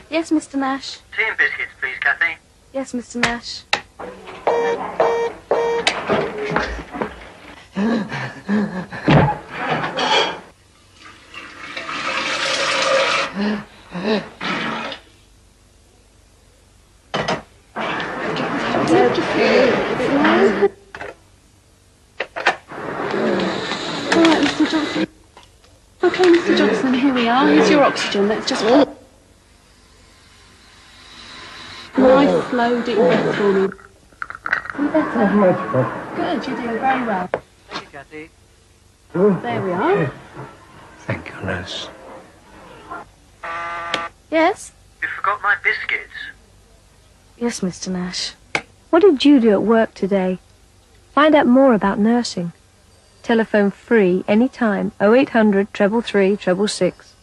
Yes, Mr. Nash. Tea and biscuits, please, Kathy. Yes, Mr. Nash. Mr. Johnson. Okay, Mr. Johnson, here we are. Here's your oxygen. Let's just... Nice, slow, deep breath for me. You better? Good, you're doing very well. Thank you, Kathy. There we are. Thank you, nurse. Yes? You forgot my biscuits. Yes, Mr. Nash. What did you do at work today? Find out more about nursing. Telephone free anytime 0800 333 666.